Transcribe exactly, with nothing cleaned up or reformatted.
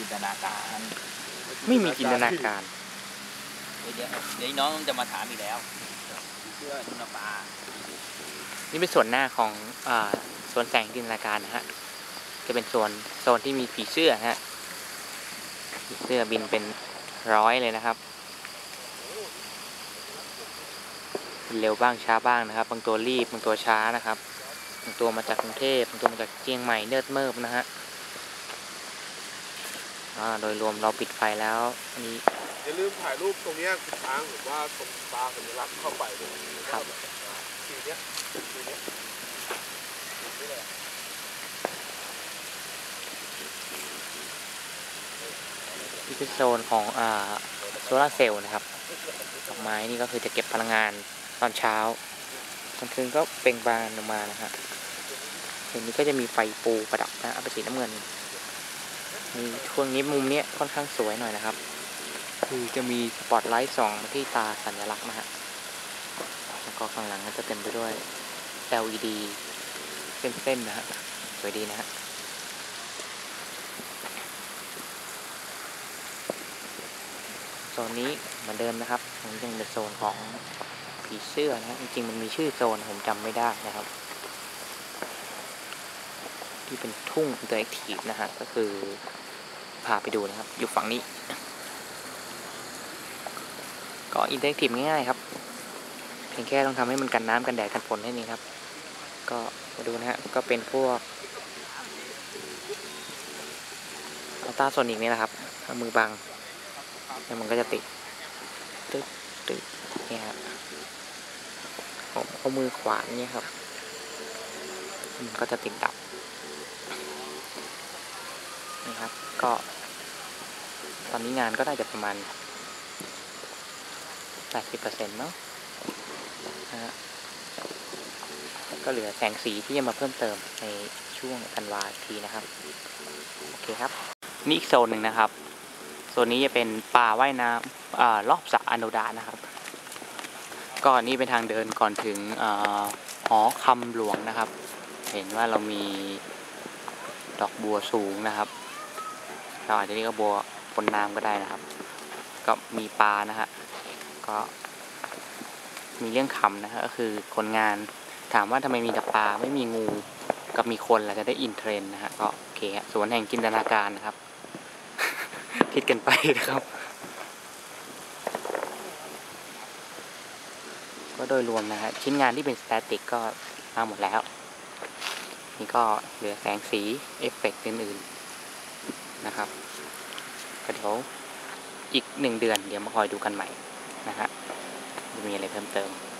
นตนาการไม่มีจินตนาการเดี๋ยวเดี๋ยวน้องจะมาถามอีกแล้วเชื่อนุนปานี่เป็นส่วนหน้าของอ่าสวนแสงจินตนาการนะฮะจะเป็นโซนโซนที่มีผีเสื้อฮะผีเสื้อบินเป็นร้อยเลยนะครับเร็วบ้างช้าบ้างนะครับบางตัวรีบบางตัวช้านะครับบางตัวมาจากกรุงเทพบางตัวมาจากเชียงใหม่เนิร์ดเมิร์นะฮะโดยรวมเราปิดไฟแล้วอันนี้อย่าลืมถ่ายรูปตรงนี้คุณช้างหรือว่าตรงตาสัญลักษณ์เข้าไปด้วยครับทีเนี้ยทีเนี้ยนี่เป็นโซนของอ่าโซลาร์เซลล์นะครับดอกไม้นี่ก็คือจะเก็บพลังงานตอนเช้ากลางคืนก็เปล่งบานออกมานะฮะเห็นนี้ก็จะมีไฟปูประดับนะเป็นสีน้ำเงินมีช่วงนี้มุมนี้ค่อนข้างสวยหน่อยนะครับคือจะมีสปอตไลท์ส่องมาที่ตาสัญลักษณ์นะฮะแล้วก็ข้างหลังก็จะเต็มไปด้วย แอล อี ดี เส้นๆนะฮะสวยดีนะฮะโซนนี้เหมือนเดิมนะครับมันยังเป็นโซนของผีเสื้อนะฮะจริงๆมันมีชื่อโซนผมจำไม่ได้นะครับที่เป็นทุ่งอินเตอร์แอคทีฟนะฮะก็คือพาไปดูนะครับอยู่ฝั่งนี้ก็อินเตอร์แอคทีฟง่ายๆครับเพียงแค่ต้องทำให้มันกันน้ำกันแดดกันฝนให้นี่ครับก็มาดูนะฮะก็เป็นพวกอัลตราโซนิกนี่แหละครับเอามือบังแล้วมันก็จะติดตึ๊ดตึ๊ดเนี่ยครับผมเอามือขวานเนี่ยครับมันก็จะติดดับนี่ครับก็ตอนนี้งานก็น่าจะประมาณ แปดสิบเปอร์เซ็นต์ เนาะนะฮะก็เหลือแสงสีที่จะมาเพิ่มเติมในช่วงธันวาทีนะครับโอเคครับนี่อีกโซนหนึ่งนะครับโซนนี้จะเป็นป่าว่ายน้ำอ่ารอบสระอโนดานะครับก็นี่เป็นทางเดินก่อนถึงหอคำหลวงนะครับเห็นว่าเรามีดอกบัวสูงนะครับเราอาจจะเรียกว่าบัวบนน้ำก็ได้นะครับก็มีปลานะฮะก็มีเรื่องคำนะฮะก็คือคนงานถามว่าทำไมมีแต่ปลาไม่มีงูกับมีคนล่ะจะได้อินเทรนนะฮะก็โอเคสวนแห่งจินตนาการนะครับ คิดกันไปนะครับก็โดยรวมนะฮะชิ้นงานที่เป็นสแตติกก็มาหมดแล้วนี่ก็เหลือแสงสีเอฟเฟกต์อื่นๆนะครับก็เดี๋ยวอีกหนึ่งเดือนเดี๋ยวมาคอยดูกันใหม่นะฮะจะมีอะไรเพิ่มเติม